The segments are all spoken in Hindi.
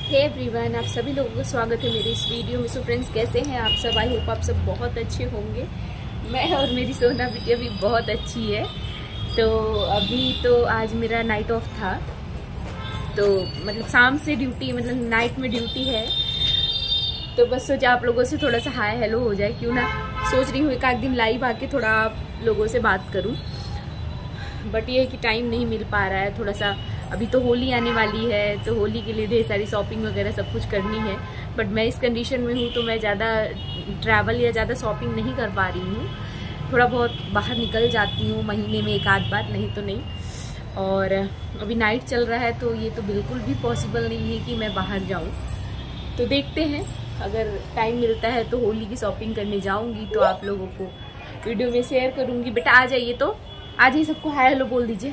हे एवरीवन, आप सभी लोगों का स्वागत है मेरी इस वीडियो में। सो फ्रेंड्स, कैसे हैं आप सब? आई होप आप सब बहुत अच्छे होंगे। मैं और मेरी सोना बिटिया भी बहुत अच्छी है। तो अभी तो आज मेरा नाइट ऑफ था, तो मतलब शाम से ड्यूटी, मतलब नाइट में ड्यूटी है। तो बस सोचा आप लोगों से थोड़ा सा हाय हेलो हो जाए, क्यों ना। सोच रही हूँ एक आध दिन लाइव आके थोड़ा आप लोगों से बात करूँ, बट ये है कि टाइम नहीं मिल पा रहा है थोड़ा सा। अभी तो होली आने वाली है, तो होली के लिए ढेर सारी शॉपिंग वगैरह सब कुछ करनी है। बट मैं इस कंडीशन में हूँ तो मैं ज़्यादा ट्रैवल या ज़्यादा शॉपिंग नहीं कर पा रही हूँ। थोड़ा बहुत बाहर निकल जाती हूँ महीने में एक आध बार, नहीं तो नहीं। और अभी नाइट चल रहा है तो ये तो बिल्कुल भी पॉसिबल नहीं है कि मैं बाहर जाऊँ। तो देखते हैं, अगर टाइम मिलता है तो होली की शॉपिंग करने जाऊँगी तो आप लोगों को वीडियो में शेयर करूँगी। बेटा आ जाइए, तो आ जाइए, सबको हाय हेलो बोल दीजिए।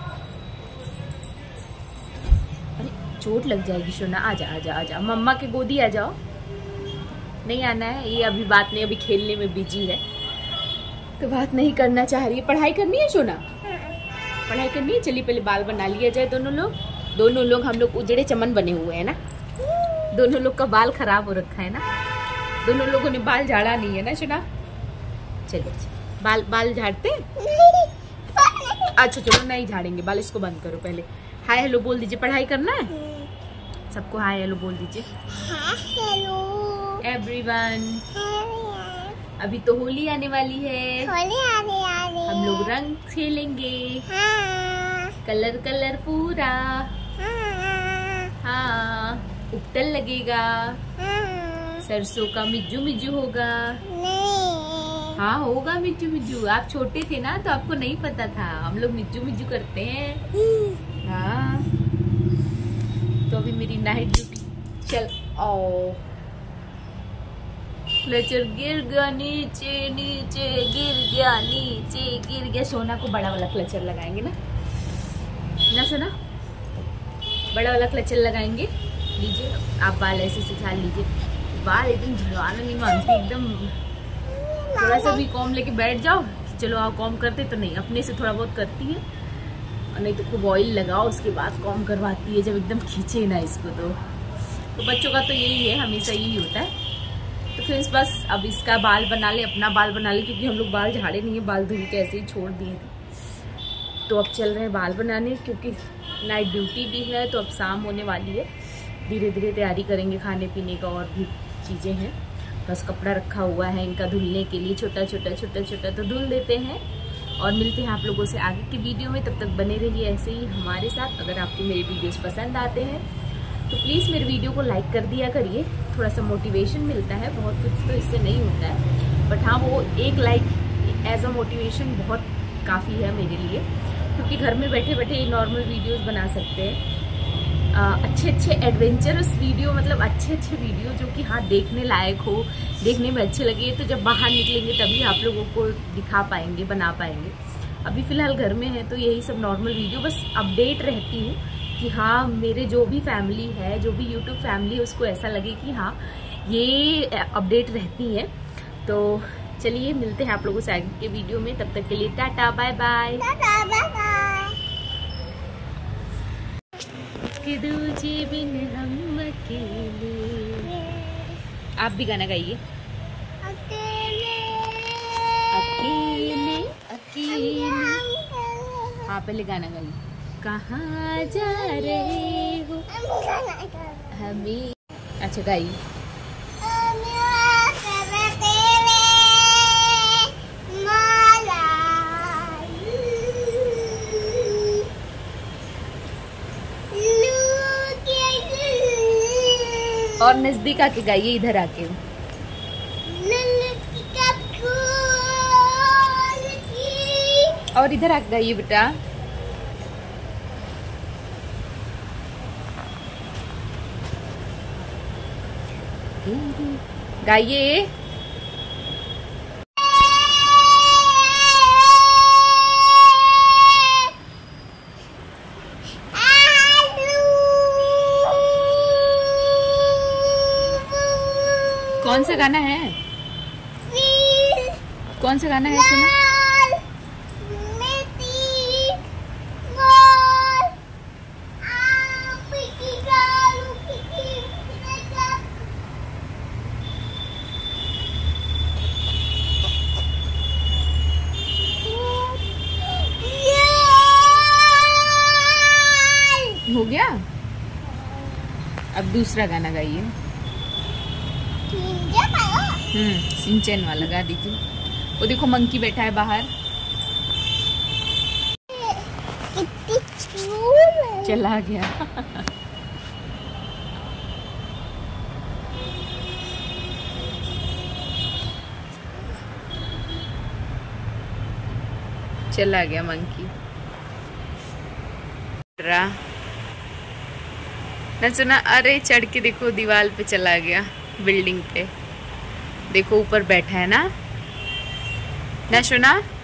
अरे चोट लग जाएगी सोना, आजा आजा आजा, मम्मा के गोदी आ जाओ। नहीं आना है, ये अभी बात नहीं, अभी खेलने में बिजी है तो बात नहीं करना चाह रही है। पढ़ाई करनी है सोना, पढ़ाई करनी है। चलिए पहले बाल बना लिया जाए दोनों लोग। हम लोग उजड़े चमन बने हुए हैं ना, दोनों लोग का बाल खराब हो रखा है ना। दोनों लोगों ने बाल झाड़ा नहीं है ना सोना। चलिए बाल झाड़ते, अच्छा चलो नहीं झाड़ेंगे बाल, इसको बंद करो। पहले हाय हेलो बोल दीजिए। पढ़ाई करना है सबको, हाय हेलो बोल दीजिए। हेलो एवरीवन, अभी तो होली आने वाली है, हम लोग रंग खेलेंगे। कलर पूरा, हाँ उपटल लगेगा, सरसों का मिज्जू मिज्जू होगा। हाँ होगा मिज्जू मिज्जू, आप छोटे थे ना तो आपको नहीं पता था, हम लोग मिज्जू मिज्जू करते हैं। हाँ तो अभी मेरी नाइट ड्यूटी चल। ओ क्लचर गिर गया नीचे, नीचे गिर गया, नीचे गिर गया। सोना को बड़ा वाला क्लचर लगाएंगे ना सोना, बड़ा वाला क्लचर लगाएंगे। लीजिए आप बाल ऐसे से झाड़ लीजिए। बाल एकदम झड़वाना नहीं मानती, एकदम थोड़ा सा भी कॉम लेके बैठ जाओ, चलो आओ कॉम करते, तो नहीं, अपने से थोड़ा बहुत करती है, और नहीं तो खूब ऑयल लगाओ उसके बाद कॉम करवाती है, जब एकदम खींचे ना इसको। तो बच्चों का तो यही है, हमेशा यही होता है। तो फ्रेंड्स बस अब इसका बाल बना ले, अपना बाल बना ले, क्योंकि हम लोग बाल झाड़े नहीं है, बाल धुल के ऐसे ही छोड़ दिए थे। तो अब चल रहे हैं बाल बनाने, क्योंकि नाइट ड्यूटी भी है, तो अब शाम होने वाली है। धीरे धीरे तैयारी करेंगे, खाने पीने का और भी चीज़ें हैं। बस कपड़ा रखा हुआ है इनका धुलने के लिए, छोटा छोटा तो धुल देते हैं। और मिलते हैं आप लोगों से आगे की वीडियो में, तब तक बने रहिए ऐसे ही हमारे साथ। अगर आपको मेरे वीडियोस पसंद आते हैं तो प्लीज़ मेरे वीडियो को लाइक कर दिया करिए, थोड़ा सा मोटिवेशन मिलता है। बहुत कुछ तो इससे नहीं होता है, बट हाँ वो एक लाइक एज अ मोटिवेशन बहुत काफ़ी है मेरे लिए, क्योंकि घर में बैठे बैठे नॉर्मल वीडियोज़ बना सकते हैं। अच्छे एडवेंचरस वीडियो, मतलब अच्छे वीडियो जो कि हाँ देखने लायक हो, देखने में अच्छे लगे, तो जब बाहर निकलेंगे तभी आप लोगों को दिखा पाएंगे, बना पाएंगे। अभी फ़िलहाल घर में है तो यही सब नॉर्मल वीडियो, बस अपडेट रहती हूँ कि हाँ मेरे जो भी फैमिली है, जो भी यूट्यूब फैमिली है, उसको ऐसा लगे कि हाँ ये अपडेट रहती है। तो चलिए मिलते हैं आप लोगों से आगे के वीडियो में, तब तक के लिए टाटा बाय बाय। दूजे बिन हम अकेले। आप भी गाना गाइए। अकेले अकेले अकेले, हाँ पहले गाना गाइए। कहाँ जा रहे हो हमें, अच्छा गाइए। और नजदीक आके गाइए, इधर आके। और इधर आके गाइए बेटा। गाइए। कौन सा गाना है? कौन सा गाना है सुना? अब दूसरा गाना गाइए। सिंचन वाला गा दीजिए। वो देखो मंकी बैठा है बाहर। चला गया। चला गया मंकी। न सुना? अरे चढ़ के देखो दीवार पे चला गया, बिल्डिंग पे। देखो ऊपर बैठा है ना सुना?